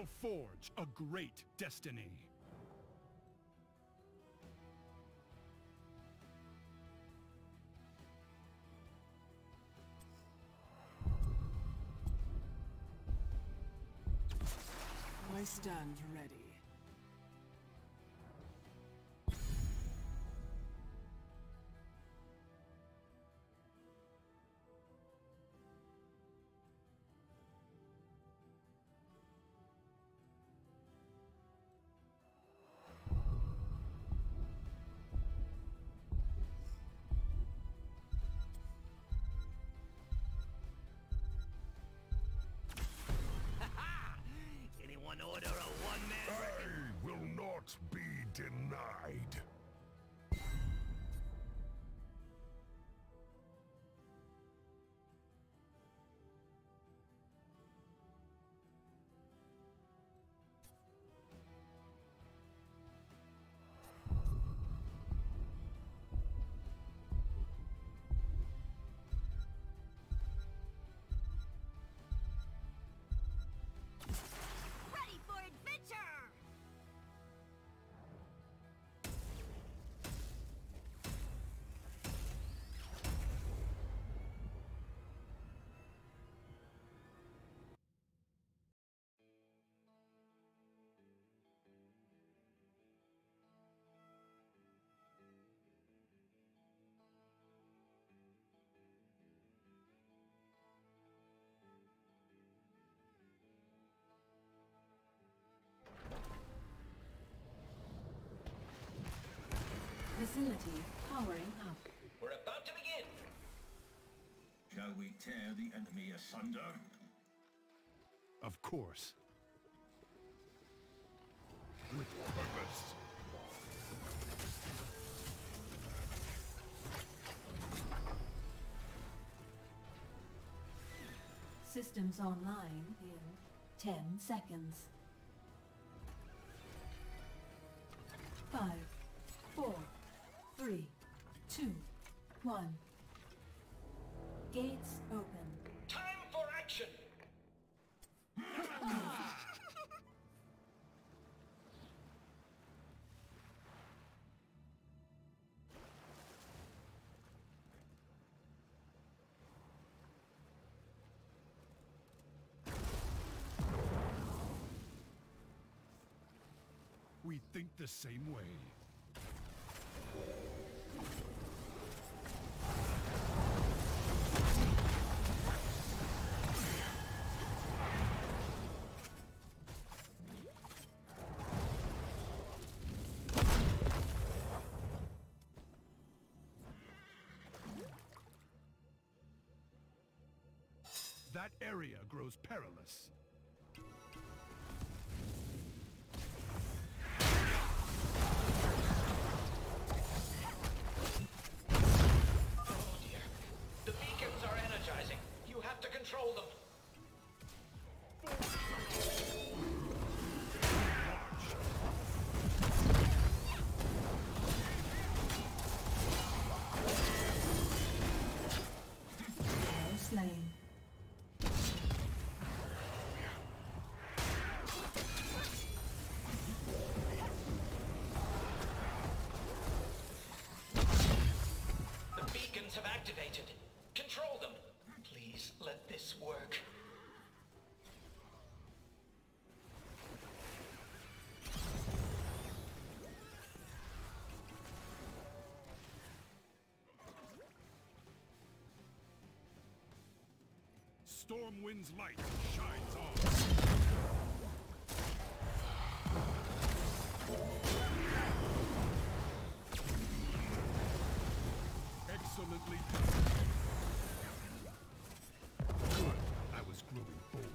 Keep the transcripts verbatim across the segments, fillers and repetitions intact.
shall forge a great destiny. I stand ready. Anyone order a one-man I will not be denied. Facility powering up. We're about to begin! Shall we tear the enemy asunder? Of course. With purpose. Systems online in ten seconds. Five, four, three, two, one. Gates open. Time for action! We think the same way. That area grows perilous. Oh dear. The beacons are energizing. You have to control them. Hero slain. Have activated. Control them. Please let this work. Stormwind's light shines on. Excellently done. Good. I was growing bored.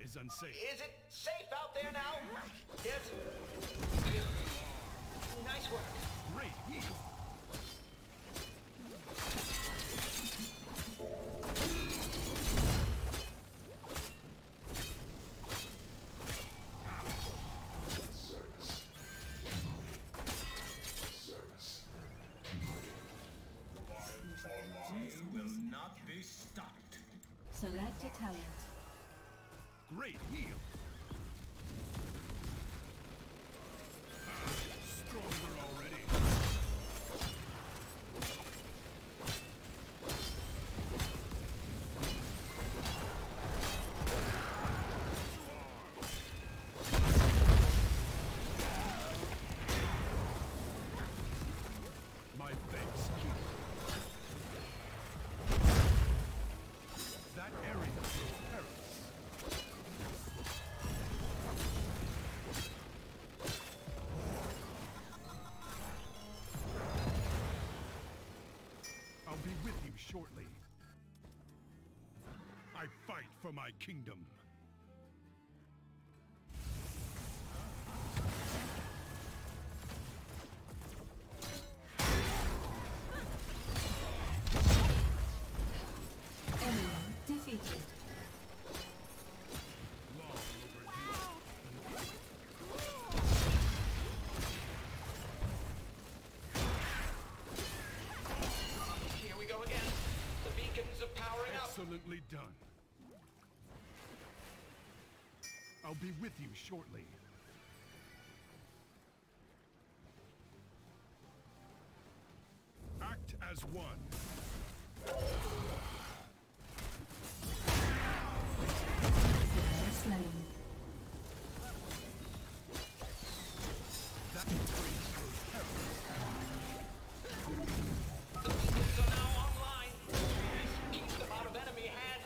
is unsafe. Is it safe out there now? Yes. Nice work. Great heal. They will not be stopped. Select a talent. Great heal. Stronger already. My thanks, King. That area is perilous. I'll be with you shortly. I fight for my kingdom. Enemy defeated. Long overdue. Here we go again. The beacons are powering up. Excellently done. I'll be with you shortly. Act as one. Slain. That increase goes perilous. The beacons are now online. Keep them out of enemy hands.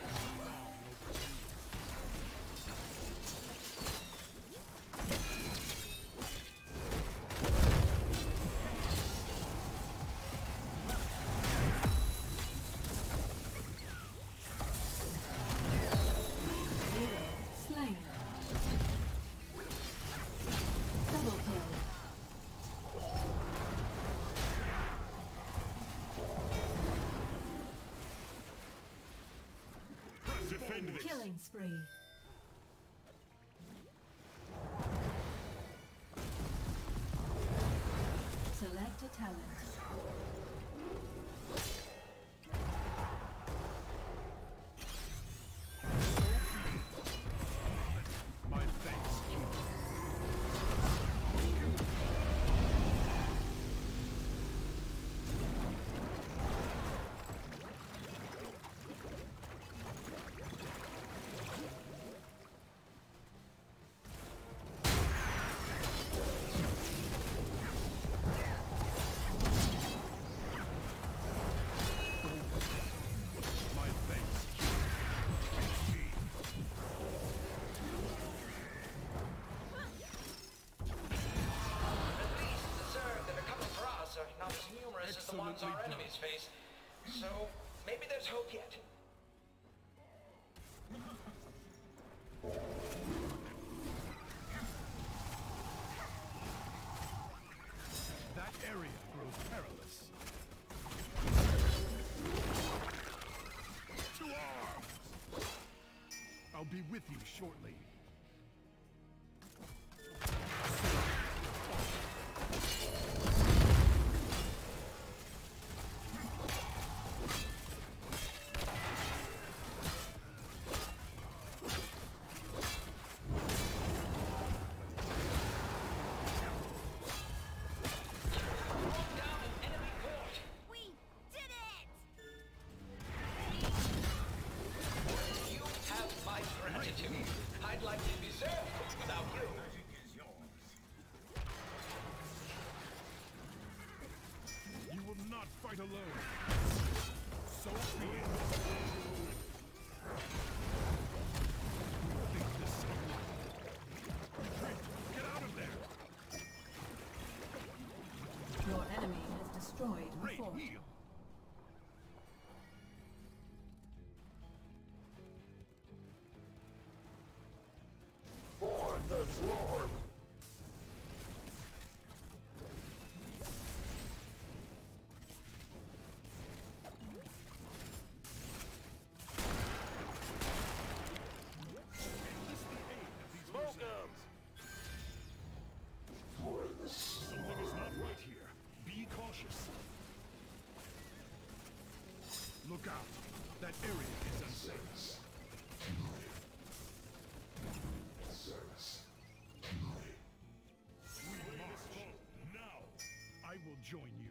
Slain. Double kill. Defend this. Killing spree. Select a talent. My thanks, King. My thanks, King. At least the Zerg that are coming for us are not as numerous as the ones our Excellently done. enemies face. So maybe there's hope yet. That area grows perilous. To arms! I'll be with you shortly. Brought down an enemy port. We did it! You have my gratitude. I'd like to be served without you. Magic is yours. You will not fight alone. So be it. Think this through. Retreat. Get out of there. Your enemy has destroyed a Great fort. heal. Look out! That area is unsafe. Service. We march. Now, I will join you.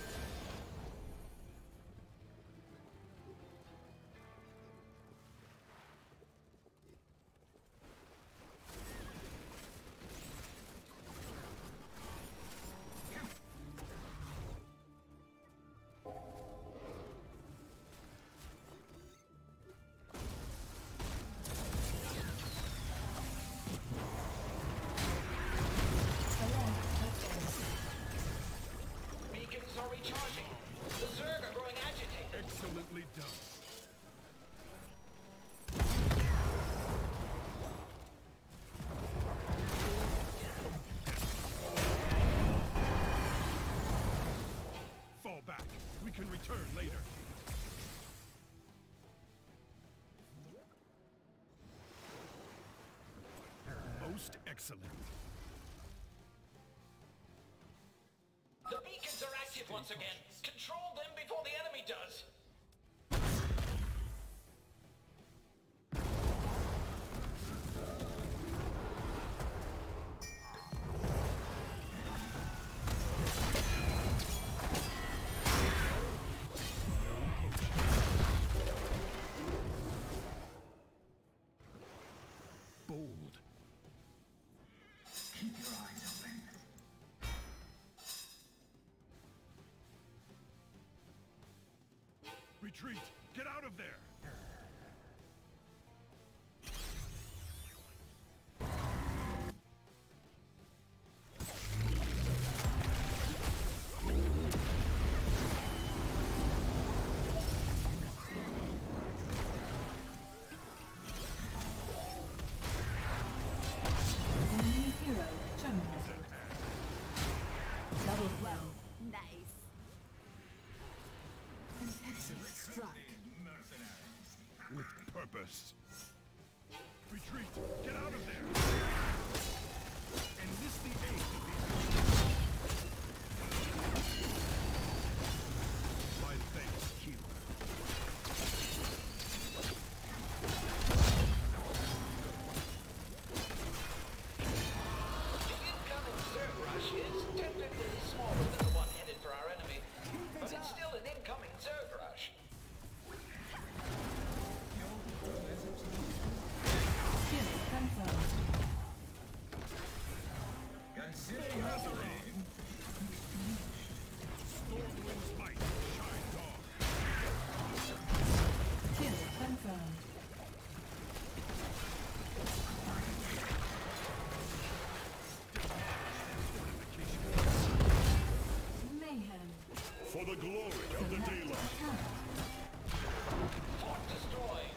Beacons are recharging. The Zerg are growing agitated. Excellently done. Fall back. We can return later. Most excellent. The beacons are active once again. Control them before the enemy does. Bold. Keep your eyes open. Retreat! Get out of there! Enemy hero terminated. Double kill. Nice. An excellent strike. Mercenaries. With purpose. Retreat! Get out of there! Enlist the aid of these... My thanks, healer. The incoming Zerg rush is technically smaller than the one headed for our enemy, but it's still an incoming Zerg rush. Kill confirmed. Consider your blame. Stormwind's might shines on. Kill confirmed. Mayhem. For the glory of the daylight. Attack. Fort destroyed.